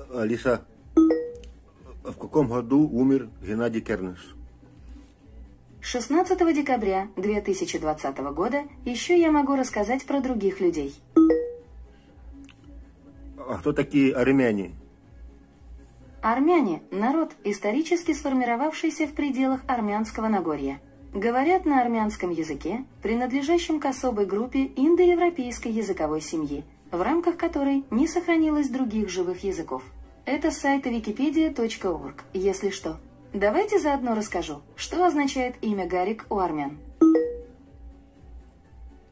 Алиса, в каком году умер Геннадий Кернес? 16 декабря 2020 года еще я могу рассказать про других людей. А кто такие армяне? Армяне – народ, исторически сформировавшийся в пределах Армянского Нагорья. Говорят на армянском языке, принадлежащем к особой группе индоевропейской языковой семьи, в рамках которой не сохранилось других живых языков. Это с сайта wikipedia.org, если что. Давайте заодно расскажу, что означает имя Гарик у армян.